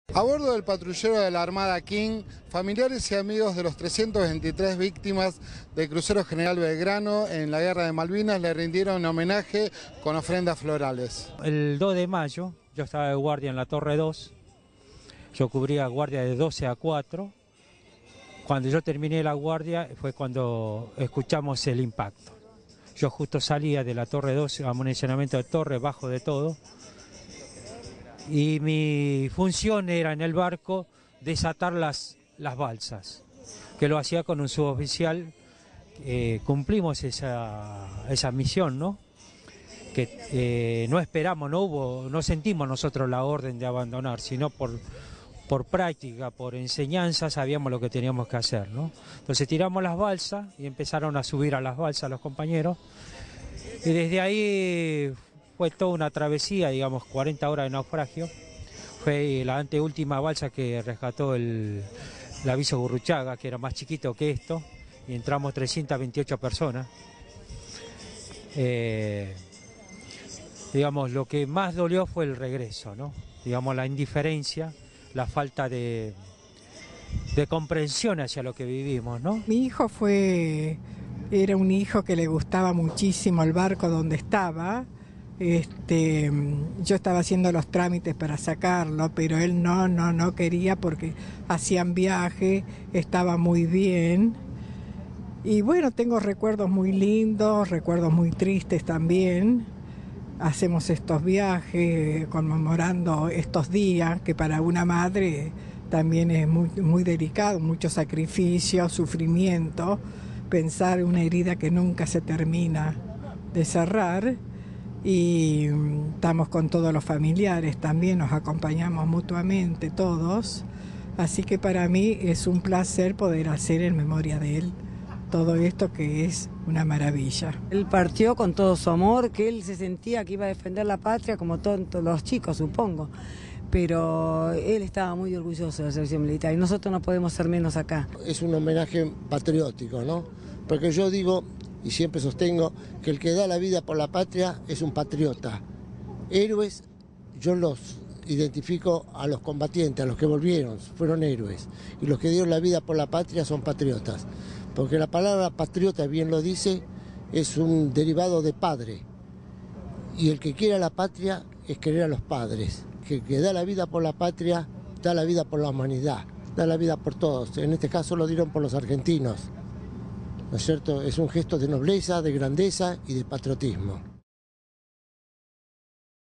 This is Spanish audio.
A bordo del patrullero de la Armada King, familiares y amigos de los 323 víctimas del crucero General Belgrano en la Guerra de Malvinas le rindieron homenaje con ofrendas florales. El 2 de mayo yo estaba de guardia en la Torre 2, yo cubría guardia de 12 a 4. Cuando yo terminé la guardia fue cuando escuchamos el impacto. Yo justo salía de la Torre 2, amunicionamiento de torre, bajo de todo. Y mi función era en el barco desatar las balsas, que lo hacía con un suboficial. Cumplimos esa misión, ¿no? Que no esperamos, no sentimos nosotros la orden de abandonar, sino por práctica, por enseñanza, sabíamos lo que teníamos que hacer, ¿no? Entonces tiramos las balsas y empezaron a subir a las balsas los compañeros, y desde ahí fue toda una travesía, digamos, 40 horas de naufragio. Fue la anteúltima balsa que rescató el Aviso Gurruchaga, que era más chiquito que esto, y entramos 328 personas. Digamos, lo que más dolió fue el regreso, ¿no? Digamos, la indiferencia, la falta de comprensión hacia lo que vivimos, ¿no? Mi hijo era un hijo que le gustaba muchísimo el barco donde estaba. Yo estaba haciendo los trámites para sacarlo, pero él no quería porque hacían viaje, estaba muy bien. Y bueno, tengo recuerdos muy lindos, recuerdos muy tristes también. Hacemos estos viajes conmemorando estos días que para una madre también es muy delicado, mucho sacrificio, sufrimiento, pensar una herida que nunca se termina de cerrar. Y estamos con todos los familiares también, nos acompañamos mutuamente todos, así que para mí es un placer poder hacer en memoria de él todo esto, que es una maravilla. Él partió con todo su amor, que él se sentía que iba a defender la patria como todos los chicos, supongo, pero él estaba muy orgulloso de la servicio militar y nosotros no podemos ser menos acá. Es un homenaje patriótico, ¿no? Porque yo digo y siempre sostengo que el que da la vida por la patria es un patriota. Héroes, yo los identifico a los combatientes, a los que volvieron, fueron héroes. Y los que dieron la vida por la patria son patriotas. Porque la palabra patriota, bien lo dice, es un derivado de padre. Y el que quiere a la patria es querer a los padres. Que el que da la vida por la patria, da la vida por la humanidad, da la vida por todos. En este caso lo dieron por los argentinos. ¿No es cierto? Es un gesto de nobleza, de grandeza y de patriotismo.